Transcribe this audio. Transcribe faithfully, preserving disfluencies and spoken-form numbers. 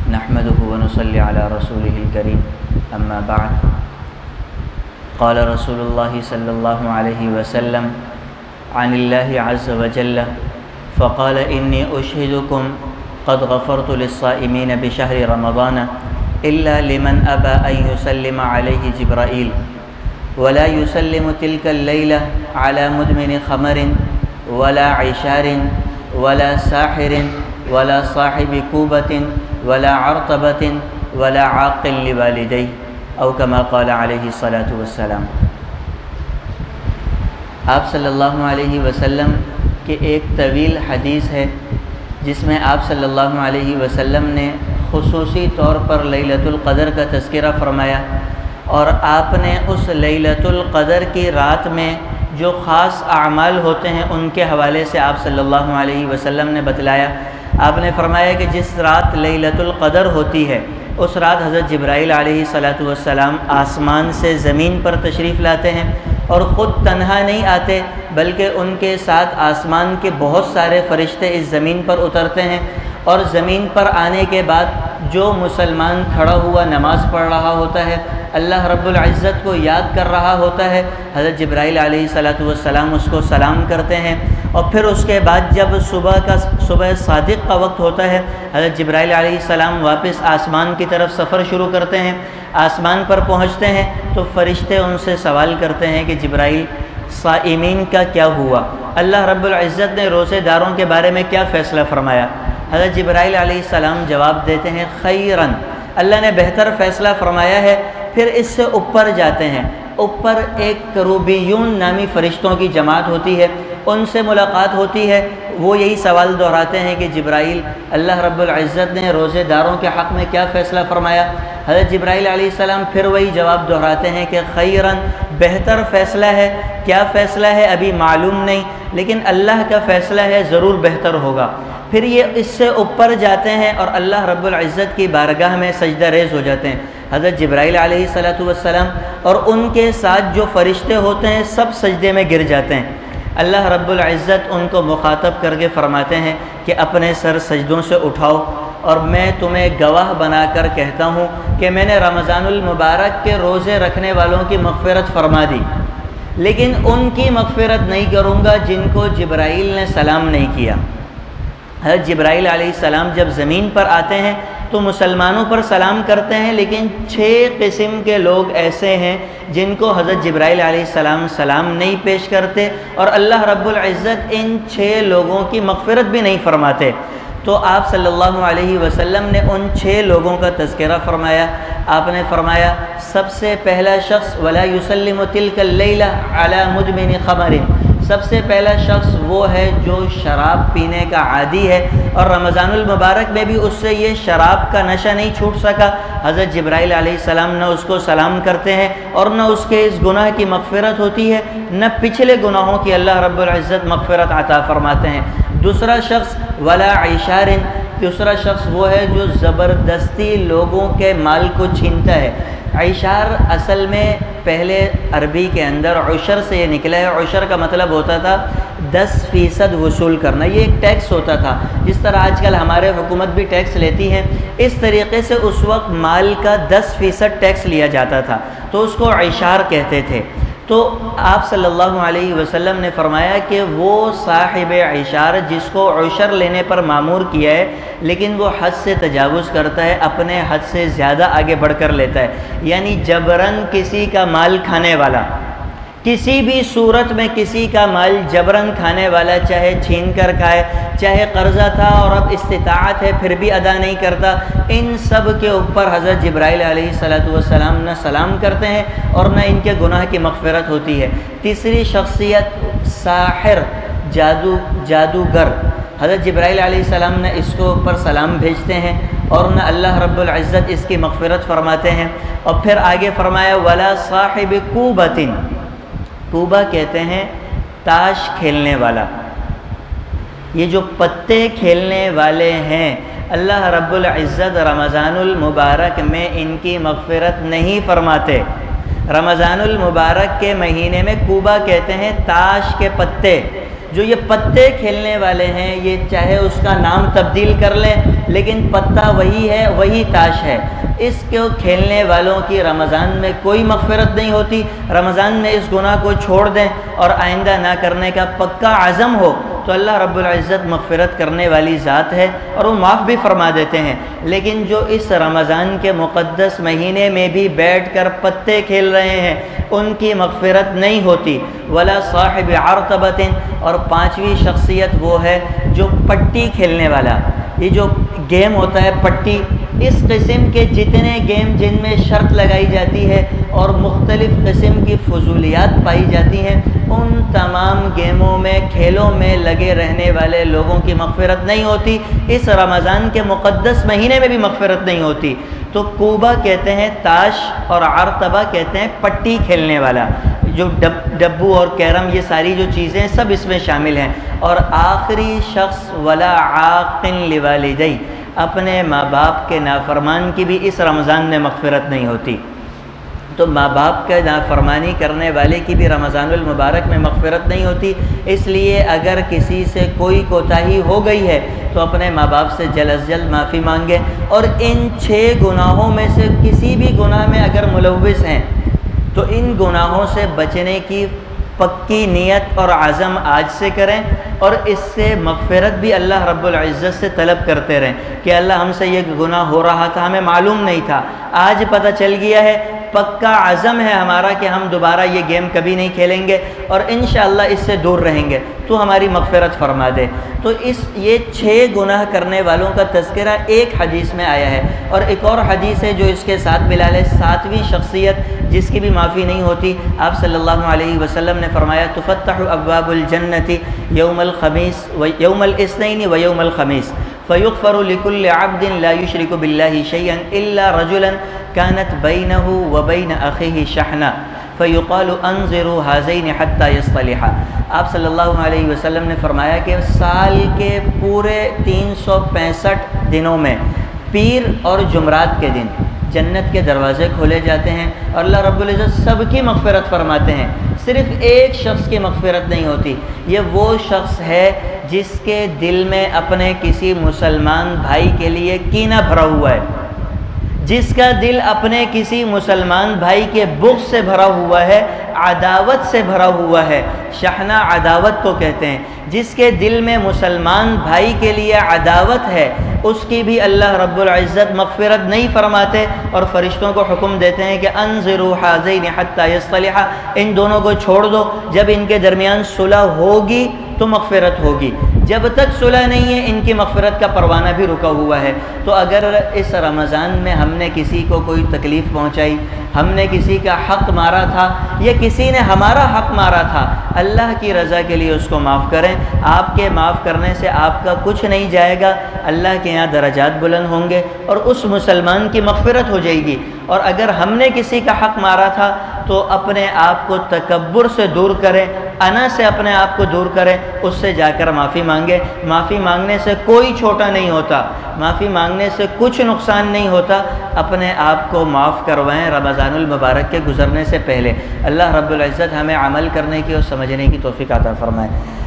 نحمده ونصلي على رسوله الكريم أما بعد قال رسول الله صلى الله عليه وسلم عن الله عز وجل فقال إني أشهدكم قد غفرت للصائمين بشهر رمضان إلا لمن أبى أن يسلم عليه جبرائيل ولا يسلم تلك الليلة على مدمن خمر ولا عشار ولا ساحر ولا صاحب كوبة ولا عرطبة ولا عاقل لوالديه او كما قال علیہ الصلاۃ والسلام۔ آپ صلی اللہ علیہ وسلم کے ایک طویل حدیث ہے جس میں آپ صلی اللہ علیہ وسلم نے خصوصی طور پر لیلۃ القدر کا تذکرہ فرمایا، اور آپ نے اس لیلۃ القدر کی رات میں جو خاص اعمال ہوتے ہیں ان کے حوالے سے آپ صلی اللہ علیہ وسلم نے بتلایا۔ آپ نے فرمایا کہ جس رات لیلۃ القدر ہوتی ہے اس رات حضرت جبرائیل علیہ الصلاۃ والسلام آسمان سے زمین پر تشریف لاتے ہیں، اور خود تنہا نہیں آتے بلکہ ان کے ساتھ آسمان کے بہت سارے فرشتے اس زمین پر اترتے ہیں، اور زمین پر آنے کے بعد جو مسلمان کھڑا ہوا نماز پڑھ رہا ہوتا ہے، اللہ رب العزت کو یاد کر رہا ہوتا ہے، حضرت جبرائیل علیہ الصلاۃ والسلام اس کو سلام کرتے ہیں، اور پھر اس کے بعد جب صبح کا صبح صادق کا وقت ہوتا ہے، حضرت جبرائیل علیہ السلام واپس آسمان کی طرف سفر شروع کرتے ہیں۔ آسمان پر پہنچتے ہیں تو فرشتے ان سے سوال کرتے ہیں کہ جبرائیل، صائمین کا کیا ہوا؟ اللہ رب العزت نے روزے داروں کے بارے میں کیا فیصلہ فرمایا؟ حضرت جبرائیل علیہ السلام جواب دیتے ہیں خیراً، اللہ نے بہتر فیصلہ فرمایا ہے۔ پھر اس سے اوپر جاتے ہیں، اوپر ایک کروبیون نامی فرشتوں کی جماعت ہوتی ہے، ان سے ملاقات ہوتی ہے، وہ یہی سوال دہراتے ہیں کہ جبرائیل، اللہ رب العزت نے روزے داروں کے حق میں کیا فیصلہ فرمایا؟ حضرت جبرائیل علیہ السلام پھر وہی جواب دہراتے ہیں کہ خیراً، بہتر فیصلہ ہے۔ کیا فیصلہ ہے ابھی معلوم نہیں، لیکن اللہ کا فیصلہ ہے ضرور بہتر ہوگا۔ پھر یہ اس سے اوپر جاتے ہیں اور اللہ رب العزت کی بارگاہ میں سجدہ ریز ہو جاتے ہیں۔ حضرت جبرائیل علیہ الصلاۃ والسلام اور ان کے ساتھ جو فرشتے ہوتے ہیں سب سجدے میں گر جاتے ہیں۔ اللہ رب العزت ان کو مخاطب کر کے فرماتے ہیں کہ اپنے سر سجدوں سے اٹھاؤ، اور میں تمہیں گواہ بنا کر کہتا ہوں کہ میں نے رمضان المبارک کے روزے رکھنے والوں کی مغفرت فرما دی، لیکن ان کی مغفرت نہیں کروں گا جن کو جبرائیل نے سلام نہیں کیا۔ حضرت جبرائیل علیہ السلام جب زمین پر آتے ہیں تو مسلمانوں پر سلام کرتے ہیں، لیکن چھ قسم کے لوگ ایسے ہیں جن کو حضرت جبرائیل علیہ السلام سلام نہیں پیش کرتے، اور اللہ رب العزت ان چھ لوگوں کی مغفرت بھی نہیں فرماتے۔ تو آپ صلی اللہ علیہ وسلم نے ان چھ لوگوں کا تذکرہ فرمایا۔ آپ نے فرمایا سب سے پہلا شخص ولا یسلم تلک اللیلہ علی مدمن خمر، سب سے پہلا شخص وہ ہے جو شراب پینے کا عادی ہے، اور رمضان المبارک میں بھی اس سے یہ شراب کا نشہ نہیں چھوٹ سکا۔ حضرت جبرائیل علیہ السلام نہ اس کو سلام کرتے ہیں اور نہ اس کے اس گناہ کی مغفرت ہوتی ہے، نہ پچھلے گناہوں کی اللہ رب العزت مغفرت عطا فرماتے ہیں۔ دوسرا شخص ولا عشار، دوسرا شخص وہ ہے جو زبردستی لوگوں کے مال کو چھینتا ہے۔ عشار اصل میں پہلے عربی کے اندر عشر سے یہ نکلا ہے۔ عشر کا مطلب ہوتا تھا دس فیصد وصول کرنا، یہ ایک ٹیکس ہوتا تھا، جس طرح آج کل ہمارے حکومت بھی ٹیکس لیتی ہے، اس طریقے سے اس وقت مال کا دس فیصد ٹیکس لیا جاتا تھا، تو اس کو عشار کہتے تھے۔ تو آپ صلی اللہ علیہ وسلم نے فرمایا کہ وہ صاحب عشار جس کو عشر لینے پر مامور کیا ہے لیکن وہ حد سے تجاوز کرتا ہے، اپنے حد سے زیادہ آگے بڑھ کر لیتا ہے، یعنی جبراً کسی کا مال کھانے والا، کسی بھی صورت میں کسی کا مال جبراً کھانے والا، چاہے چھین کر کھائے، چاہے قرضہ تھا اور اب استطاعت ہے پھر بھی ادا نہیں کرتا، ان سب کے اوپر حضرت جبرائیل علیہ الصلاۃ والسلام نہ سلام کرتے ہیں اور نہ ان کے گناہ کی مغفرت ہوتی ہے۔ تیسری شخصیت ساحر، جادو جادوگر، حضرت جبرائیل علیہ السلام نے اس کو اوپر سلام بھیجتے ہیں اور نہ اللہ رب العزت اس کی مغفرت فرماتے ہیں۔ اور پھر آگے فرمایا ولا صاحب کوبۃ، کوبہ کہتے ہیں تاش کھیلنے والا، یہ جو پتے کھیلنے والے ہیں اللہ رب العزت رمضان المبارک میں ان کی مغفرت نہیں فرماتے۔ رمضان المبارک کے مہینے میں کوبہ کہتے ہیں تاش کے پتے، جو یہ پتے کھیلنے والے ہیں یہ چاہے اس کا نام تبدیل کر لیں لیکن پتہ وہی ہے، وہی تاش ہے۔ اس کو کھیلنے والوں کی رمضان میں کوئی مغفرت نہیں ہوتی۔ رمضان میں اس گناہ کو چھوڑ دیں اور آئندہ نہ کرنے کا پکا عزم ہو تو اللہ رب العزت مغفرت کرنے والی ذات ہے اور وہ معاف بھی فرما دیتے ہیں۔ لیکن جو اس رمضان کے مقدس مہینے میں بھی بیٹھ کر پتے کھیل رہے ہیں ان کی مغفرت نہیں ہوتی۔ ولا صاحب عرطبۃ، اور پانچویں شخصیت وہ ہے جو پٹی کھیلنے والا۔ یہ جو گیم ہوتا ہے پٹی، اس قسم کے جتنے گیم جن میں شرط لگائی جاتی ہے اور مختلف قسم کی فضولیات پائی جاتی ہیں، ان تمام گیموں میں کھیلوں میں لگے رہنے والے لوگوں کی مغفرت نہیں ہوتی۔ اس رمضان کے مقدس مہینے میں بھی مغفرت نہیں ہوتی۔ تو کوبا کہتے ہیں تاش اور عرطبہ کہتے ہیں پٹی کھیلنے والا۔ جو ڈب ڈبو اور کیرم یہ ساری جو چیزیں سب اس میں شامل ہیں۔ اور آخری شخص ولا عاقن لوالدی، اپنے ماں باپ کے نافرمان کی بھی اس رمضان میں مغفرت نہیں ہوتی۔ تو ماں باپ کا نافرمانی کرنے والے کی بھی رمضان المبارک میں مغفرت نہیں ہوتی۔ اس لیے اگر کسی سے کوئی کوتاہی ہو گئی ہے تو اپنے ماں باپ سے جلد از جلد معافی مانگے، اور ان چھ گناہوں میں سے کسی بھی گناہ میں اگر ملوث ہیں تو ان گناہوں سے بچنے کی پکی نیت اور عزم آج سے کریں، اور اس سے مغفرت بھی اللہ رب العزت سے طلب کرتے رہیں کہ اللہ ہم سے یہ گناہ ہو رہا تھا، ہمیں معلوم نہیں تھا، آج پتہ چل گیا ہے، پکا عزم ہے ہمارا کہ ہم دوبارہ یہ گیم کبھی نہیں کھیلیں گے اور انشاءاللہ اس سے دور رہیں گے، تو ہماری مغفرت فرما دے۔ تو اس یہ چھ گناہ کرنے والوں کا تذکرہ ایک حدیث میں آیا ہے، اور ایک اور حدیث ہے جو اس کے ساتھ ملا لے، ساتویں شخصیت جس کی بھی معافی نہیں ہوتی۔ آپ صلی اللہ علیہ وسلم نے فرمایا تفتح ابواب الجنت یوم الخمیس و یوم الاثنین و یوم الخمیس فیغفر لکل عبد لا یشرک باللہ شیئا الا رجلا كانت بينه وبين أخيه شحنة فيقال انظروا هذين حتى يصطلحا۔ آپ صلی اللہ علیہ وسلم نے فرمایا کہ سال کے پورے تین سو پینسٹھ دنوں میں پیر اور جمعرات کے دن جنت کے دروازے کھولے جاتے ہیں اور اللہ رب العزت سب کی مغفرت فرماتے ہیں، صرف ایک شخص کی مغفرت نہیں ہوتی۔ یہ وہ شخص ہے جس کے دل میں اپنے کسی مسلمان بھائی کے لیے کینہ بھرا ہوا ہے، جس کا دل اپنے کسی مسلمان بھائی کے بغض سے بھرا ہوا ہے، عداوت سے بھرا ہوا ہے۔ شحنہ عداوت کو کہتے ہیں۔ جس کے دل میں مسلمان بھائی کے لیے عداوت ہے اس کی بھی اللہ رب العزت مغفرت نہیں فرماتے، اور فرشتوں کو حکم دیتے ہیں کہ انظروا ھذین حتی یصطلحا، ان دونوں کو چھوڑ دو، جب ان کے درمیان صلح ہوگی تو مغفرت ہوگی، جب تک صلح نہیں ہے ان کی مغفرت کا پروانہ بھی رکا ہوا ہے۔ تو اگر اس رمضان میں ہم نے کسی کو کوئی تکلیف پہنچائی، ہم نے کسی کا حق مارا تھا یا کسی نے ہمارا حق مارا تھا، اللہ کی رضا کے لیے اس کو معاف کریں۔ آپ کے معاف کرنے سے آپ کا کچھ نہیں جائے گا، اللہ کے یہاں درجات بلند ہوں گے اور اس مسلمان کی مغفرت ہو جائے گی۔ اور اگر ہم نے کسی کا حق مارا تھا تو اپنے آپ کو تکبر سے دور کریں، انا سے اپنے آپ کو دور کریں، اس سے جا کر معافی مانگے۔ معافی مانگنے سے کوئی چھوٹا نہیں ہوتا، معافی مانگنے سے کچھ نقصان نہیں ہوتا، اپنے آپ کو معاف کروائیں رمضان المبارک کے گزرنے سے پہلے۔ اللہ رب العزت ہمیں عمل کرنے کی اور سمجھنے کی توفیق عطا فرمائے۔